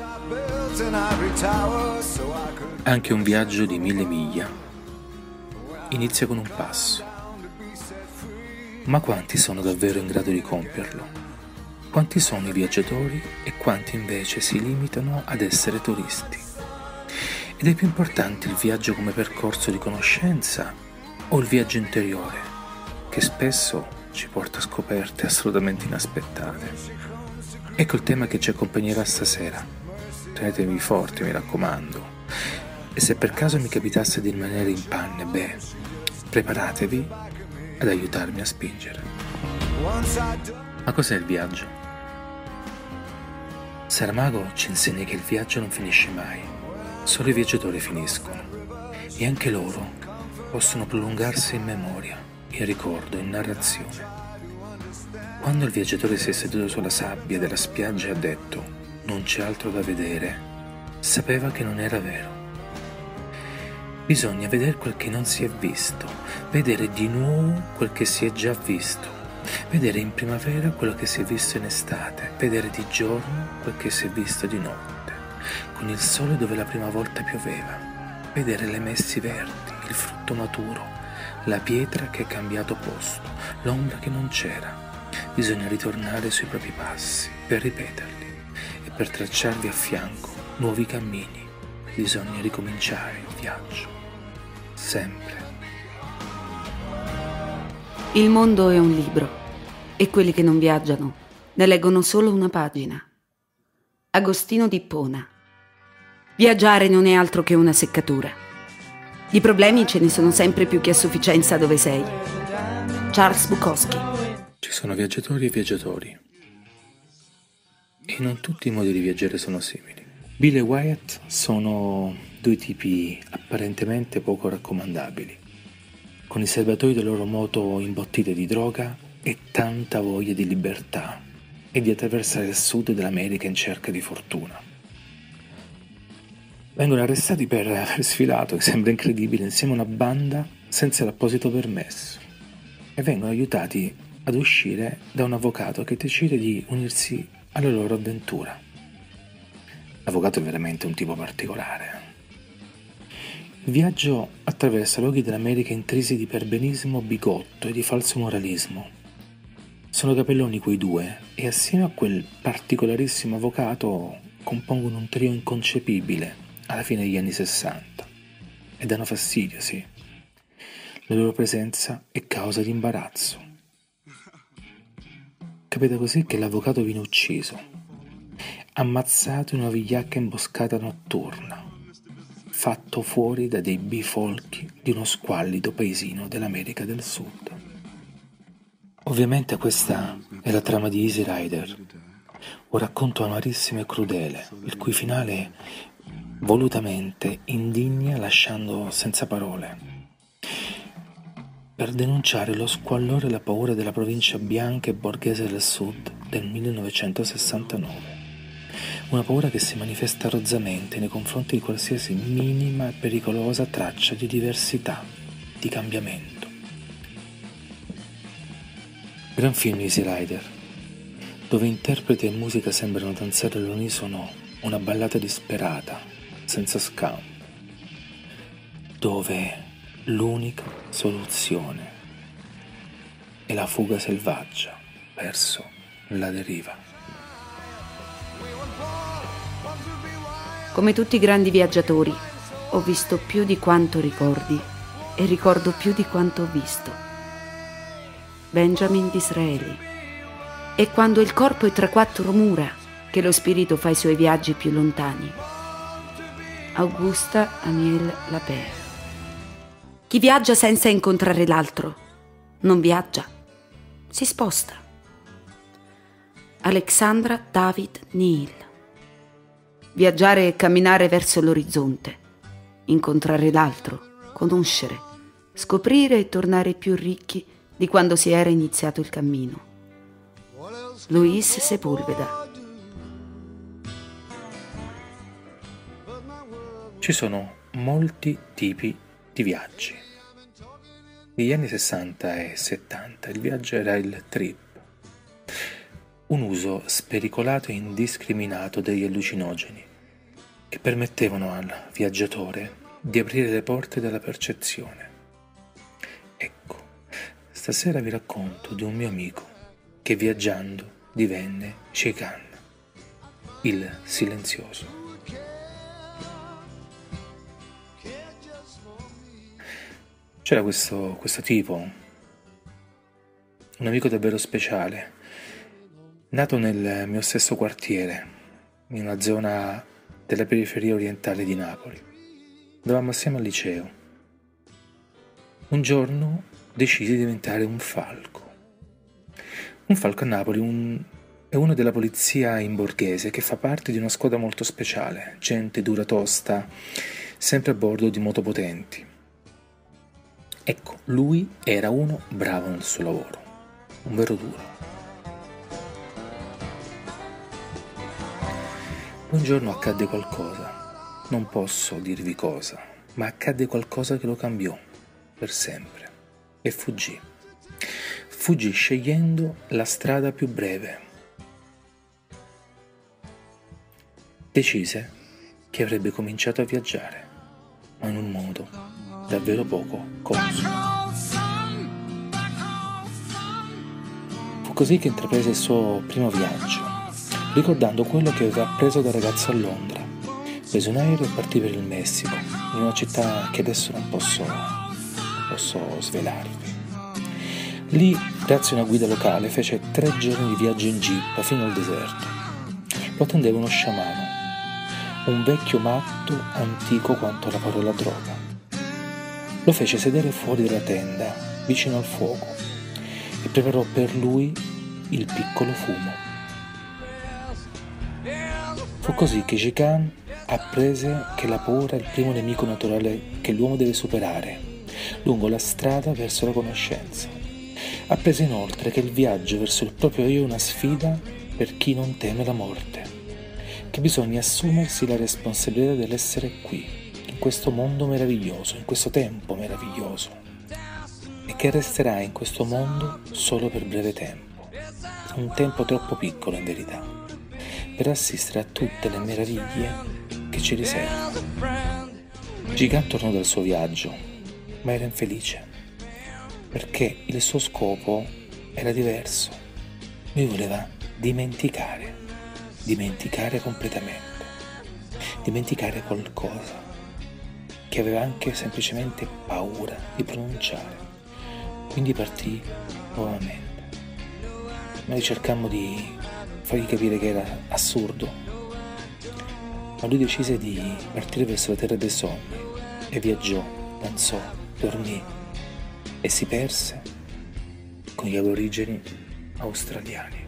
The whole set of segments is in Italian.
Anche un viaggio di 1000 miglia inizia con un passo. Ma quanti sono davvero in grado di compierlo? Quanti sono i viaggiatori e quanti invece si limitano ad essere turisti? Ed è più importante il viaggio come percorso di conoscenza o il viaggio interiore, che spesso ci porta a scoperte assolutamente inaspettate? Ecco il tema che ci accompagnerà stasera. Tenetevi forti, mi raccomando. E se per caso mi capitasse di rimanere in panne, preparatevi ad aiutarmi a spingere. Ma cos'è il viaggio? Saramago ci insegna che il viaggio non finisce mai, solo i viaggiatori finiscono, e anche loro possono prolungarsi in memoria, in ricordo, in narrazione. Quando il viaggiatore si è seduto sulla sabbia della spiaggia e ha detto «non c'è altro da vedere», sapeva che non era vero. Bisogna vedere quel che non si è visto, vedere di nuovo quel che si è già visto, vedere in primavera quello che si è visto in estate, vedere di giorno quel che si è visto di notte, con il sole dove la prima volta pioveva, vedere le messi verdi, il frutto maturo, la pietra che ha cambiato posto, l'ombra che non c'era. Bisogna ritornare sui propri passi per ripeterli e per tracciarvi a fianco nuovi cammini. Bisogna ricominciare il viaggio, sempre. Il mondo è un libro e quelli che non viaggiano ne leggono solo una pagina. Agostino d'Ippona. Viaggiare non è altro che una seccatura. Di problemi ce ne sono sempre più che a sufficienza dove sei. Charles Bukowski. Ci sono viaggiatori e viaggiatori, e non tutti i modi di viaggiare sono simili. Bill e Wyatt sono due tipi apparentemente poco raccomandabili, con i serbatoi della loro moto imbottite di droga e tanta voglia di libertà e di attraversare il sud dell'America in cerca di fortuna. Vengono arrestati per aver sfilato, che sembra incredibile, insieme a una banda senza l'apposito permesso, e vengono aiutati ad uscire da un avvocato che decide di unirsi alla loro avventura. L'avvocato è veramente un tipo particolare. Il viaggio attraversa luoghi dell'America intrisi di perbenismo bigotto e di falso moralismo. Sono capelloni quei due, e assieme a quel particolarissimo avvocato compongono un trio inconcepibile alla fine degli anni 60. E danno fastidio, sì. La loro presenza è causa di imbarazzo. Capita così che l'avvocato viene ucciso, ammazzato in una vigliacca imboscata notturna, fatto fuori da dei bifolchi di uno squallido paesino dell'America del Sud. Ovviamente questa è la trama di Easy Rider, un racconto amarissimo e crudele, il cui finale volutamente indigna lasciando senza parole, per denunciare lo squallore e la paura della provincia bianca e borghese del Sud del 1969. Una paura che si manifesta rozzamente nei confronti di qualsiasi minima e pericolosa traccia di diversità, di cambiamento. Gran film Easy Rider, dove interpreti e musica sembrano danzare all'unisono una ballata disperata, senza scampo, dove l'unica soluzione è la fuga selvaggia verso la deriva. Come tutti i grandi viaggiatori, ho visto più di quanto ricordi e ricordo più di quanto ho visto. Benjamin Disraeli. È quando il corpo è tra quattro mura che lo spirito fa i suoi viaggi più lontani. Augusta Amiel Lapère. Chi viaggia senza incontrare l'altro non viaggia, si sposta. Alexandra David Neal. Viaggiare è camminare verso l'orizzonte, incontrare l'altro, conoscere, scoprire e tornare più ricchi di quando si era iniziato il cammino. Luis Sepúlveda. Ci sono molti tipi di viaggi. Negli anni 60 e 70 il viaggio era il trip, un uso spericolato e indiscriminato degli allucinogeni che permettevano al viaggiatore di aprire le porte della percezione. Ecco, stasera vi racconto di un mio amico che viaggiando divenne Shi-Kan, il silenzioso. C'era questo tipo, un amico davvero speciale, nato nel mio stesso quartiere, in una zona della periferia orientale di Napoli. Andavamo assieme al liceo. Un giorno decisi di diventare un falco. Un falco a Napoli è uno della polizia in borghese che fa parte di una squadra molto speciale, gente dura tosta, sempre a bordo di moto potenti. Ecco, lui era uno bravo nel suo lavoro, un vero duro. Un giorno accadde qualcosa, non posso dirvi cosa, ma accadde qualcosa che lo cambiò per sempre e fuggì. Fuggì scegliendo la strada più breve. Decise che avrebbe cominciato a viaggiare, ma in un modo davvero poco consono. Fu così che intraprese il suo primo viaggio, ricordando quello che aveva appreso da ragazzo a Londra. Prese un aereo e partì per il Messico, in una città che adesso non posso svelarvi. Lì, grazie a una guida locale, fece 3 giorni di viaggio in jeep fino al deserto. Lo attendeva uno sciamano, un vecchio matto antico quanto la parola droga. Lo fece sedere fuori dalla tenda, vicino al fuoco, e preparò per lui il piccolo fumo. Fu così che Shi-Kan apprese che la paura è il primo nemico naturale che l'uomo deve superare, lungo la strada verso la conoscenza. Apprese inoltre che il viaggio verso il proprio io è una sfida per chi non teme la morte, che bisogna assumersi la responsabilità dell'essere qui, in questo mondo meraviglioso, in questo tempo meraviglioso, e che resterà in questo mondo solo per breve tempo, un tempo troppo piccolo in verità, per assistere a tutte le meraviglie che ci riserva. Shi-Kan tornò dal suo viaggio, ma era infelice, perché il suo scopo era diverso. Lui voleva dimenticare completamente, dimenticare qualcosa che aveva anche semplicemente paura di pronunciare. Quindi partì nuovamente. Noi cercammo di fargli capire che era assurdo, ma lui decise di partire verso la terra dei sogni e viaggiò, danzò, dormì e si perse con gli aborigeni australiani.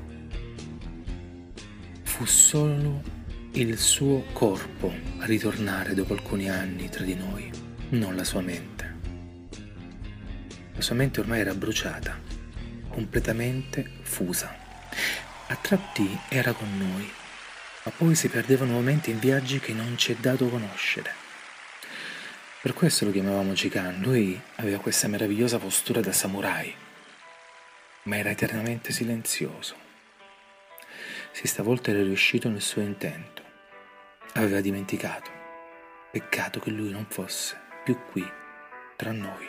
Fu solo il suo corpo a ritornare dopo alcuni anni tra di noi, non la sua mente. La sua mente ormai era bruciata, completamente fusa. A tratti era con noi, ma poi si perdeva nuovamente in viaggi che non ci è dato conoscere. Per questo lo chiamavamo Shi-Kan. Lui aveva questa meravigliosa postura da samurai, ma era eternamente silenzioso. Sì, stavolta era riuscito nel suo intento. Aveva dimenticato. Peccato che lui non fosse più qui tra noi.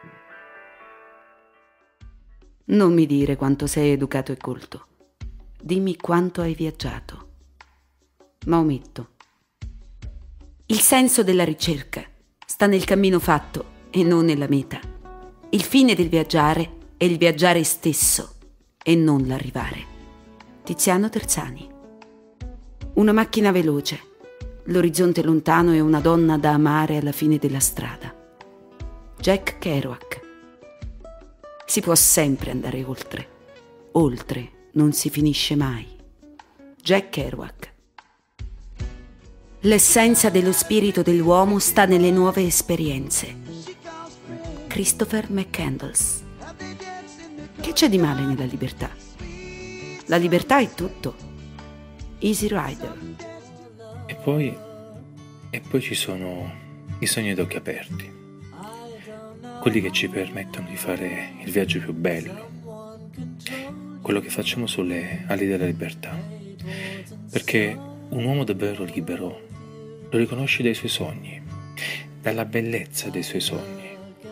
Non mi dire quanto sei educato e colto. Dimmi quanto hai viaggiato. Ma ometto. Il senso della ricerca sta nel cammino fatto e non nella meta. Il fine del viaggiare è il viaggiare stesso e non l'arrivare. Tiziano Terzani. Una macchina veloce, l'orizzonte lontano e una donna da amare alla fine della strada. Jack Kerouac. Si può sempre andare oltre. Oltre non si finisce mai. Jack Kerouac. L'essenza dello spirito dell'uomo sta nelle nuove esperienze. Christopher McCandless. Che c'è di male nella libertà? La libertà è tutto. Easy Rider. E poi ci sono i sogni ad occhi aperti, quelli che ci permettono di fare il viaggio più bello, quello che facciamo sulle ali della libertà, perché un uomo davvero libero lo riconosci dai suoi sogni, dalla bellezza dei suoi sogni.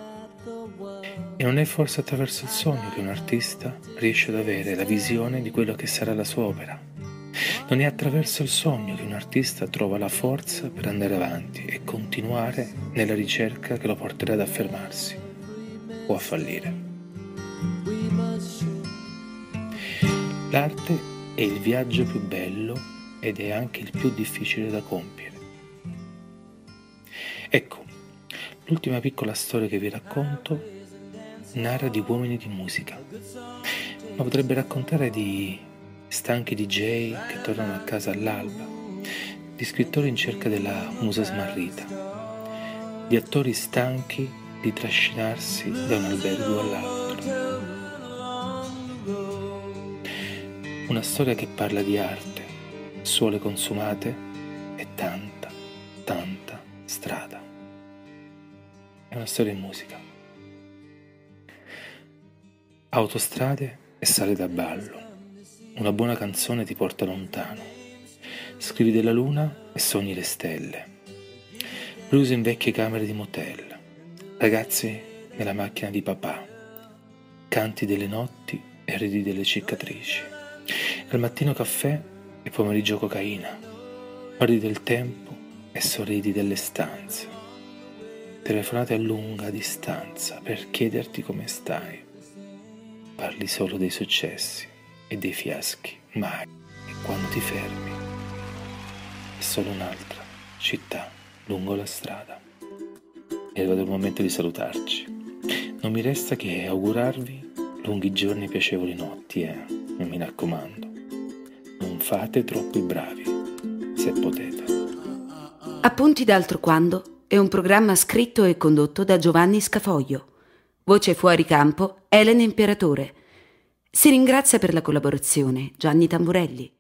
E non è forse attraverso il sogno che un artista riesce ad avere la visione di quello che sarà la sua opera. Non è attraverso il sogno che un artista trova la forza per andare avanti e continuare nella ricerca che lo porterà ad affermarsi o a fallire. L'arte è il viaggio più bello ed è anche il più difficile da compiere. Ecco, l'ultima piccola storia che vi racconto narra di uomini di musica, ma potrebbe raccontare di stanchi DJ che tornano a casa all'alba, di scrittori in cerca della musa smarrita, di attori stanchi di trascinarsi da un albergo all'altro. Una storia che parla di arte, suole consumate e tanta, tanta strada. È una storia in musica. Autostrade e sale da ballo. Una buona canzone ti porta lontano. Scrivi della luna e sogni le stelle. Blues in vecchie camere di motel. Ragazzi nella macchina di papà. Canti delle notti e ridi delle cicatrici. Al mattino caffè e pomeriggio cocaina. Guardi del tempo e sorridi delle stanze. Telefonate a lunga distanza per chiederti come stai. Parli solo dei successi e dei fiaschi, mai. E quando ti fermi è solo un'altra città lungo la strada. È arrivato il momento di salutarci. Non mi resta che augurarvi lunghi giorni e piacevoli notti e, mi raccomando, non fate troppo i bravi, se potete. Appunti d'altro quando è un programma scritto e condotto da Giovanni Scafoglio. Voce fuori campo, Elena Imperatore. Si ringrazia per la collaborazione Gianni Tamburelli.